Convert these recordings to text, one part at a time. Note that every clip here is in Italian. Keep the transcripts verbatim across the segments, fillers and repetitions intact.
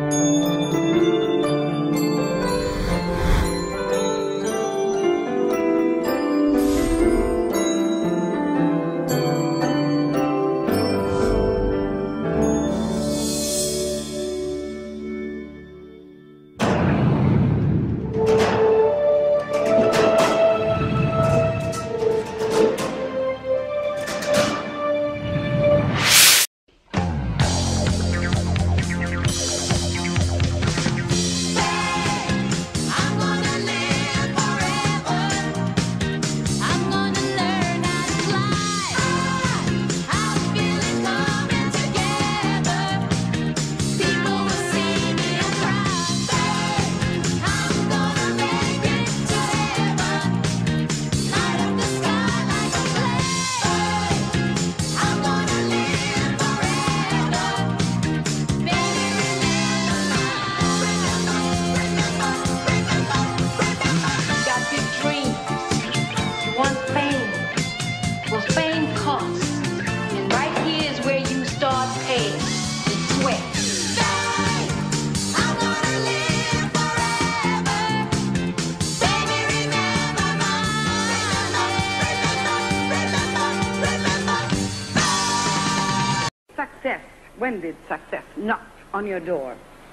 Success. When did success knock on your door?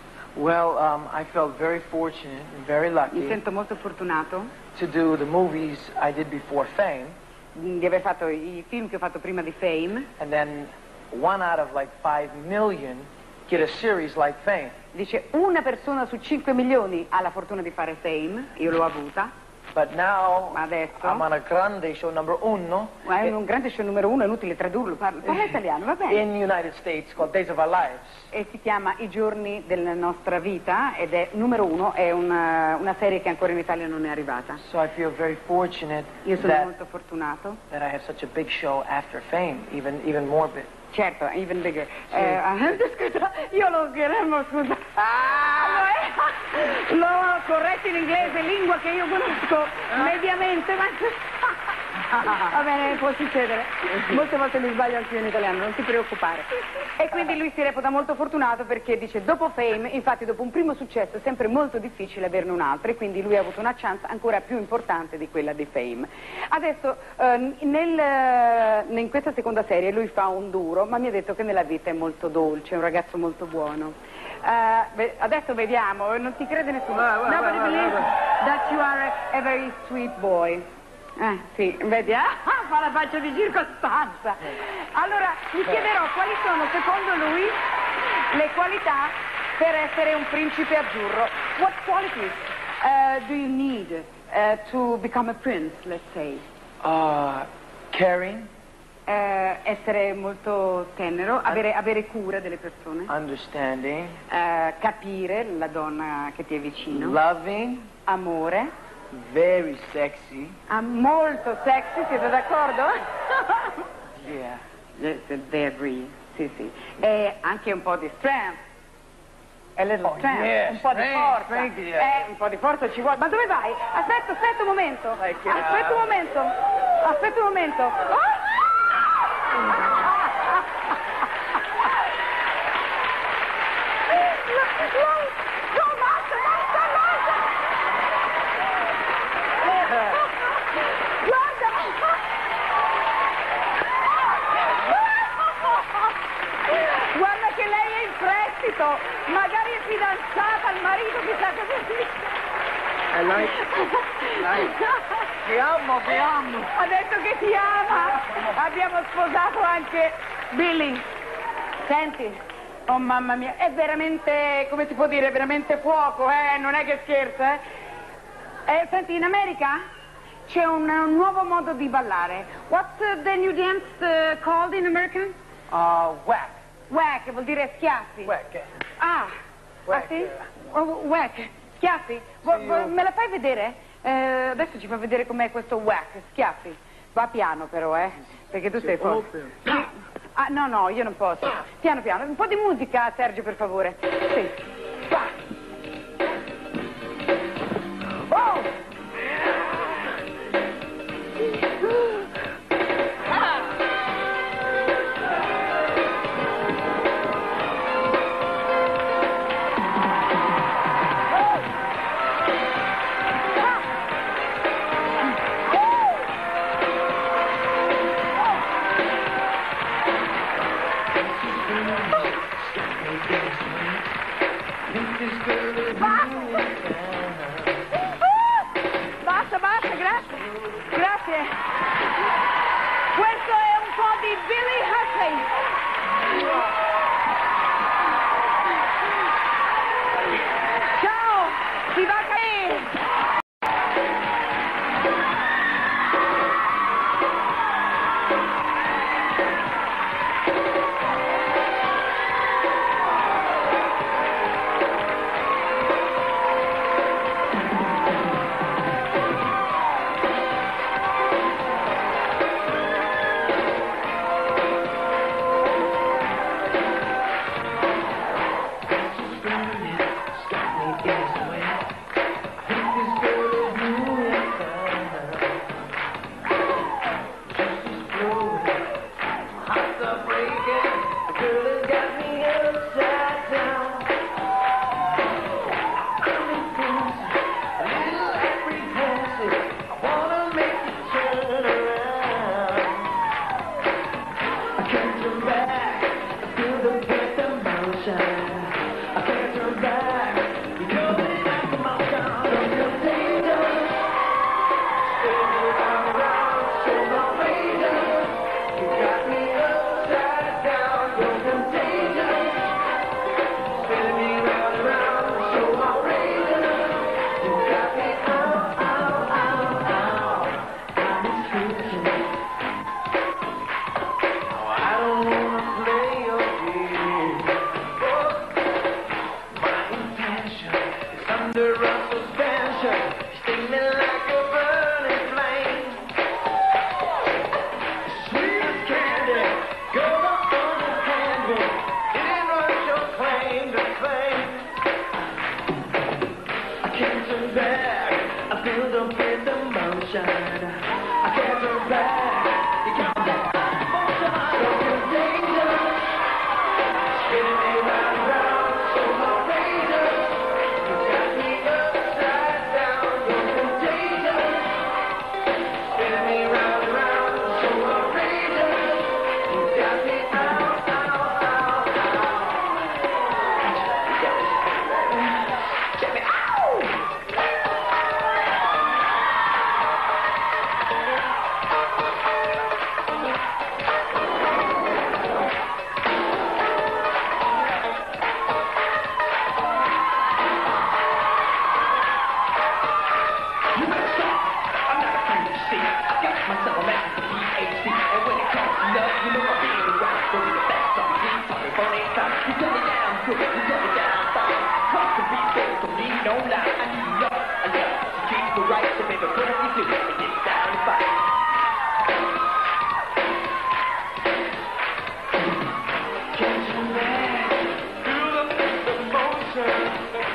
Well, um, I felt very fortunate and very lucky. Mi sento molto fortunato to do the movies I did before Fame. Di aver fatto i film che ho fatto prima di Fame. And then one out of like five million get a series like Fame. Dice una persona su cinque milioni ha la fortuna di fare Fame, io l'ho avuta. But now Ma adesso I'm on a grande show number uno. Ma è un grande show numero uno, è inutile tradurlo, parla, parla italiano, va bene. In the United States called Days of Our Lives. E si chiama I giorni della nostra vita ed è numero uno, è una, una serie che ancora in Italia non è arrivata. So I feel very fortunate. Io sono that, molto fortunato. That I have such a big show after Fame, even even more big. Certo, even bigger. Sì. Eh, scusa, io lo schermo, scusa. Ah, l'ho corretto in inglese, lingua che io conosco mediamente, ma... Va bene, può succedere. Molte volte mi sbaglio anche io in italiano, non ti preoccupare. E quindi lui si reputa molto fortunato perché dice, dopo Fame, infatti dopo un primo successo è sempre molto difficile averne un altro e quindi lui ha avuto una chance ancora più importante di quella di Fame. Adesso, eh, nel, in questa seconda serie lui fa un duro, ma mi ha detto che nella vita è molto dolce, è un ragazzo molto buono. Uh, adesso vediamo, non ti crede nessuno. Va, va, Nobody va, va, believes va. that you are a, a very sweet boy. Eh, sì, vedi, ah, fa la faccia di circostanza. Allora, gli chiederò quali sono, secondo lui, le qualità per essere un principe azzurro. What qualities uh, do you need uh, to become a prince, let's say? Uh, caring. Uh, essere molto tenero, avere, avere cura delle persone. Understanding. Uh, capire la donna che ti è vicino. Loving. Amore. Very sexy. Ah, molto sexy, siete d'accordo? Yeah. Yes, they agree, sì, sì. E anche un po' di strength. A little Oh, strength, yes, un po' di strength, forza. strength, yeah. Eh, un po' di forza ci vuole. Ma dove vai? Aspetta, aspetta un momento. Like, uh... Aspetta un momento. Aspetta un momento. Oh! Guarda che lei è in prestito, magari è fidanzata al marito, chissà cosa dice. I like, like. Ti amo, ti amo. Ha detto che ti ama. Abbiamo sposato anche Billy. Senti, oh mamma mia, è veramente, come si può dire, veramente fuoco, eh? Non è che scherza, eh? eh senti, in America c'è un, un nuovo modo di ballare. What's uh, the new dance uh, called in American? Uh, whack. Whack, vuol dire schiaffi. Whack. Ah, Whack. ah sì? Oh, whack, schiaffi. Vu- Sì, vu- io- Me la fai vedere? Eh, adesso ci fa vedere com'è questo whack, schiaffi. Va piano però, eh, perché tu sei fuori. Sì. Ah, no, no, io non posso. Piano piano. Un po' di musica, Sergio, per favore. Sì. Va. Oh! Basta, basta, grazie. Grazie. Questo è un po' di Billy Hutchins. Ciao, si va a cadere. Can't you imagine? Feel the motion.